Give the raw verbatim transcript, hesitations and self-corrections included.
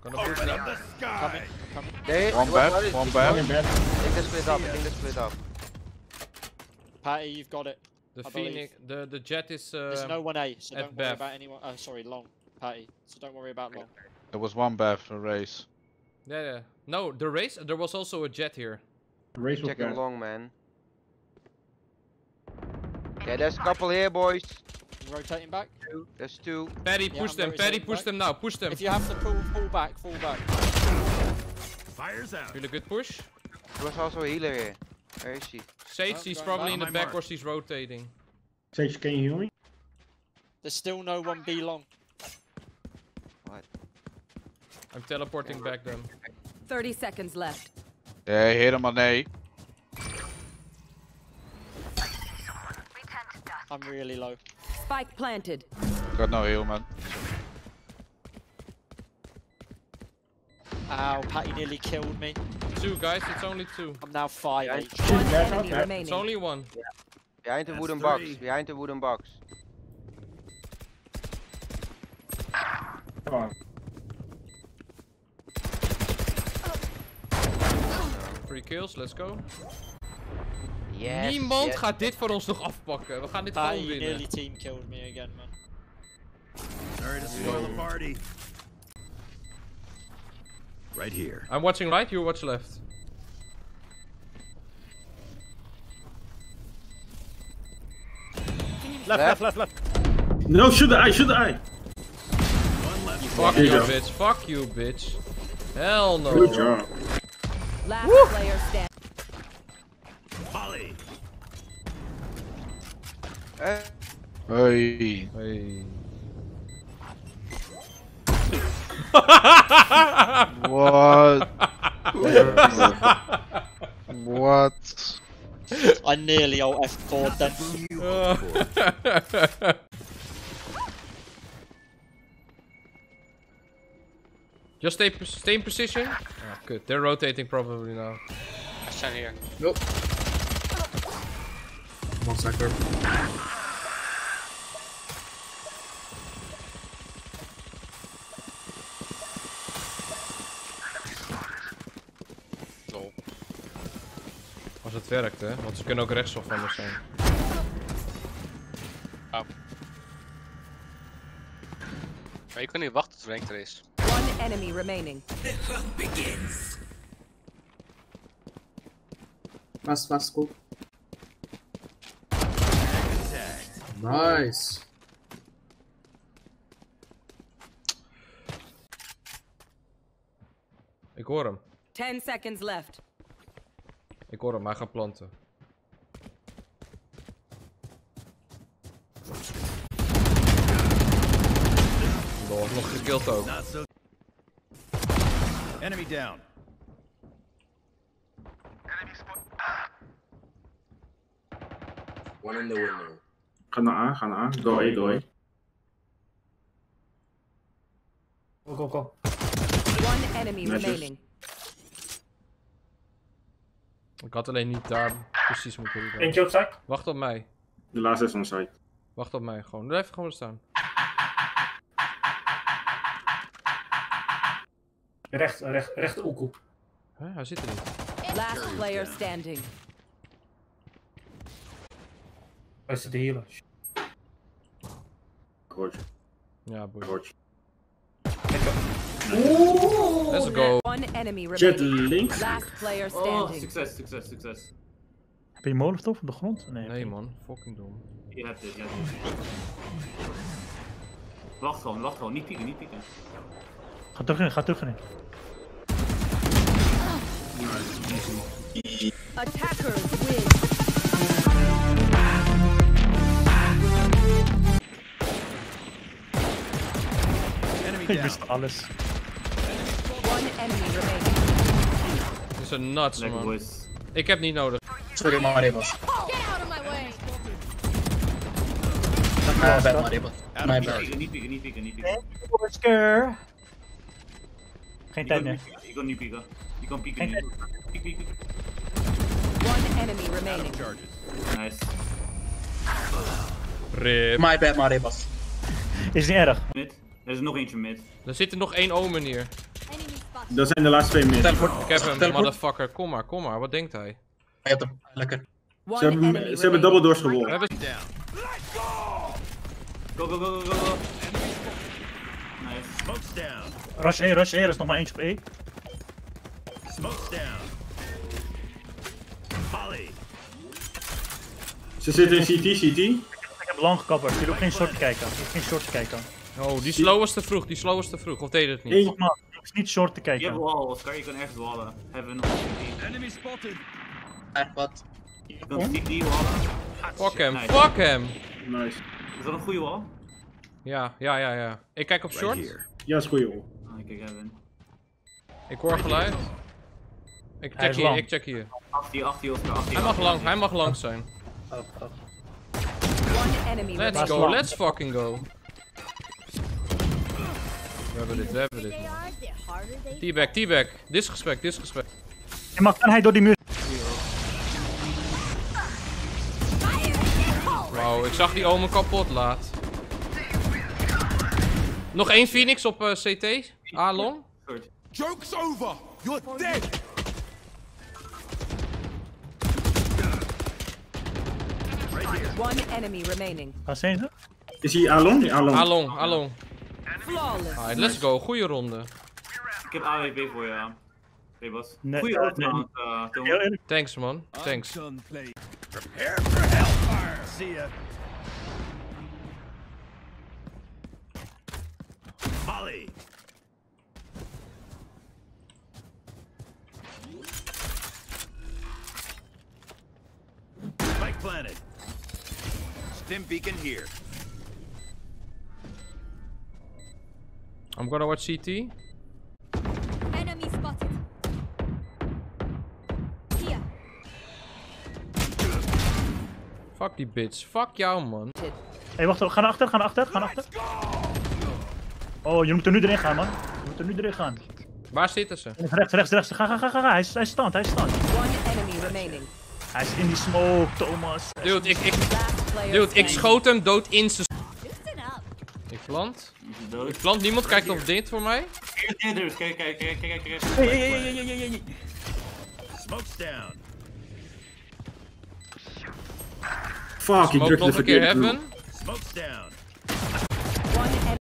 Gonna push them. Coming, coming. They, One what- what back, is- one I back. think they split up, I think they split up. Patty, you've got it. The I believe. Phoenix, the the jet is. Uh, There's no one A, so at don't worry Bev. about anyone. Oh, sorry, long. Patty, so don't worry about long. There was one bath for race. Yeah, yeah. No, the race. There was also a jet here. Race was Checking bad. long, man. Okay, there's a couple here, boys. You rotating back? There's two. Paddy, Yeah, push I'm them. very Paddy, safe push back. them now. Push them. If you have to pull, pull back, fall back. Fire's out. Really good push. There was also a healer here. Where is she? Sage, Oh, he's going probably back. in the On my back mark. or she's rotating. Sage, can you heal me? There's still no one B long. I'm teleporting back them. thirty seconds left. Yeah, hit him on A. I'm really low. Spike planted. Got no heal, man. Ow, Patty nearly killed me. Two guys, it's only two. I'm now five Yeah. H. One That's enemy okay. remaining. It's only one. Behind the That's wooden three. box. Behind the wooden box. Come on. Three kills, let's go. Yes. Niemand yes. gaat dit voor ons nog afpakken. We gaan dit Patty gewoon winnen. nearly team killed me again, man. Sorry to spoil the party. Right here. I'm watching right, you watch left. Left, left, left, left. No, shoot the eye, shoot the eye. One left. Fuck Here you, you go. bitch. Fuck you, bitch. Hell no. Good job. Last player stand. Polly. Eh, Hey. Hey. What? What? I nearly ult F four'd then. Just stay, stay in position. Ah, good. They're rotating probably now. I stand here. One sector. Lol. Als het werkt, hè? Want ze kunnen ook rechtsaf van ons zijn. Maar je kunt niet wachten tot rank er is. One enemy remaining. Fast, fast, go. Nice. Ik hoor hem. Ten seconds left. Ik hoor hem, hij gaat planten. Lol, nog gekillt ook. Not so. Enemy down. One in the window. Ga naar A, ga naar A. Go A, go A. Go, go, go. One enemy Netjes. remaining. Ik had alleen niet daar precies moeten doen. Eentje op site. Wacht op mij. De laatste is on site. Wacht op mij gewoon. Blijf gewoon staan. Recht, recht, recht oekoe. Huh? Hij zit er niet. Last player standing. Waar is de healer? Roger, Ja, boy. Roger. Let's go. One enemy Jet remaining. links. Last player Oh, standing. succes, succes, succes. Heb je molotov op de grond? Nee. Nee man, fucking dom. Je hebt dit, je hebt dit. Wacht gewoon, wacht gewoon. Niet pieken, niet pieken. Ga terug in, ga terug in. Attackers win. Enemy Ik down. wist alles. One enemy remaining. Dit is een nuts Lekker man. boys. Ik heb niet nodig. Sorry, Mario was. Get out of my way. My bad, Mario was. Out My of bad. charge. Niet pieken, niet pieken, niet pieken. Oscar. Geen Je tijd kan meer. niet pieken, je kan niet pieken. Je kan pieken Geen nu. Piek, piek, piek. One enemy remaining. Charges. Nice. Rip. My bad, Mario was. Is niet erg. Mid. Er is nog eentje mid. Er zit er nog één omen hier. Dat zijn de laatste twee minuten. Ik heb hem, motherfucker. Kom maar, kom maar. Wat denkt hij? Je hebt hem. Lekker. One Ze hebben, enemy ze hebben double doors We gewonnen. hebben... Go, go, go, go, go, go. Nice. Smoke's down. Rush E, Rush E, er is nog maar eentje op E. Smoke's down. Molly. Ze zitten in C T, C T. Ik heb lang gekapperd. Je hoeft geen short te kijken. Je hoeft geen short te kijken. Oh, die slow was te vroeg, die slow was te vroeg. Of deed het niet? Eén. Nogmaals, je hoeft niet short te Je hebt kijken. wall, Oscar. Je kan echt wallen. Hebben we nog een Enemy spotted. Echt wat? Je kan stiek die wallen. Fuck hem, Nice. fuck hem! Nice. Is dat een goede wall? Ja, ja, ja, ja. Ik kijk op Right short. here. Ja, is goeie hoor. Ah, ik kijk even. Ik hoor geluid. Ik Hij check is hier, lang. ik check hier. achter achter Oscar, achter Hij mag lang, hij mag lang zijn. Oh, oh. One enemy Let's remaining. go, let's fucking go. We hebben dit, we hebben dit. T-back, T-back. Disrespect, disrespect. En maar kan hij door die muur? Wauw, ik zag die omen kapot laat. Nog één Phoenix op uh, C T. A-long. Goed. Joke's over. You're dead. One enemy remaining. Waar zijn ze? Is hij Alon? Alon. A-long, A-long. Flawless. Alright, let's go. Goeie ronde. Ik heb A W P voor je aan. Hey, Bas. Nee, Goeie eh, ult, nee. man. Uh, Tom. Heel eerlijk. Thanks man, thanks. Gunplay. Prepare for hellfire. See ya. Molly. Spike planted. Stim beacon here. I'm gonna watch C T. Enemy spotted. Here. Fuck die bitch. Fuck jou man. Hé, hey, wacht, ga naar achter, ga naar achter, ga naar achter. Oh, je moet er nu erin gaan, man. Je moet er nu erin gaan. Waar zitten ze? Rechts, rechts, rechts. Ga, ga, ga, ga. Hij is, hij is stand, hij is stand. One enemy remaining. Hij is in die smoke, Thomas. Dude, ik, ik, Last player dude, ik standing. schoot hem dood in zijn... Listen up. Ik plant. Dood. Ik plant. Niemand kijkt op dit voor mij. Kijk, kijk, kijk, kijk, kijk, kijk, kijk. Hey, hey, hey, hey, hey, hey, hey. Smoke's down. Fuck, ik Smoke drukte de nog een keer verkeerde knop. heaven. Smoke's down. One enemy.